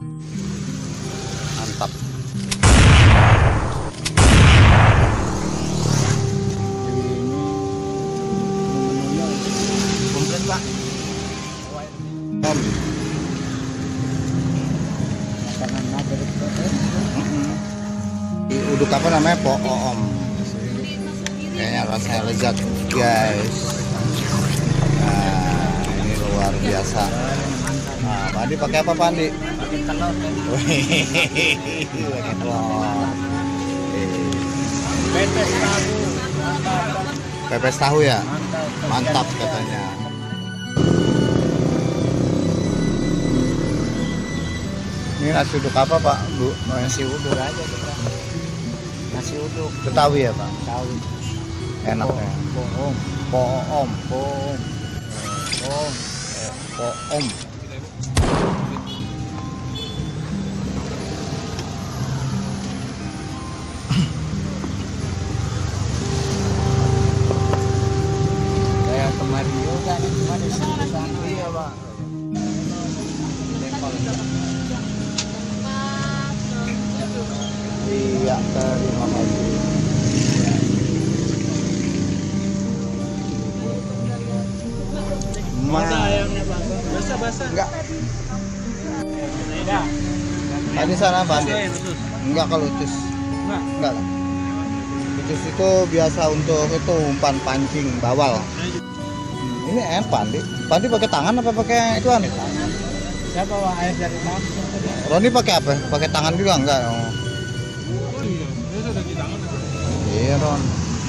Mantap. Komplit Pak. Om. Makanan naber Di uduk apa namanya? Om. Kayaknya rasanya lezat guys. Nah ini luar biasa. Nah Pak Andi pakai apa Pak Andi? pakai telur. Wih, pakai telur. Pepes tahu. Pepes tahu ya? Mantap. Mantap katanya. Ini nasi uduk apa Pak Bu? Nasi uduk aja kita. Nasi uduk Betawi ya Pak? tahu. Enak ya. Bohong. Poom. Bohong. Bohong. Poom. Kayak kemarin juga nih kemarin sana. Iya Pak. Iya, terima kasih. Masa ayamnya Bang? Basah-basah. Enggak. Tidak. Tadi sana Pak Andi. Khusus. Enggak kalau ucus. Enggak. Enggak lah. Ucus itu biasa untuk itu umpan pancing bawal. Ini enak Pak Andi. Pak Andi pakai tangan apa pakai ituan? Saya bawa air dari langsung. Roni pakai apa? Pakai tangan juga enggak? Oh. Iya, saya sudah di tangan. Iya Ron.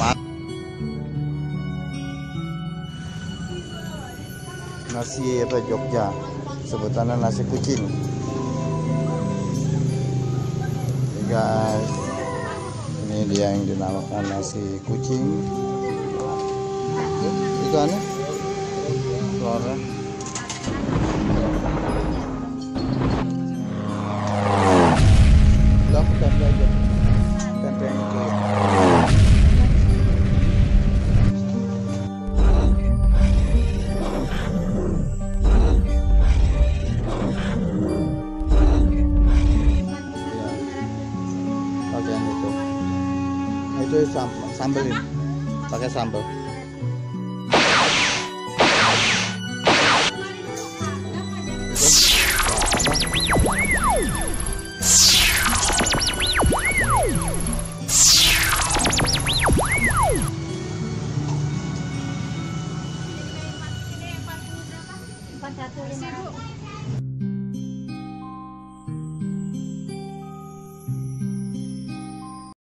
Nasi apa Jogja, sebutannya nasi kucing. Ini guys, ini dia yang dinamakan nasi kucing. Itu aneh, telurnya. Udah aku tempe aja, tempe yang itu. Bagian itu. Nah, itu sambal ini. Pakai sambal.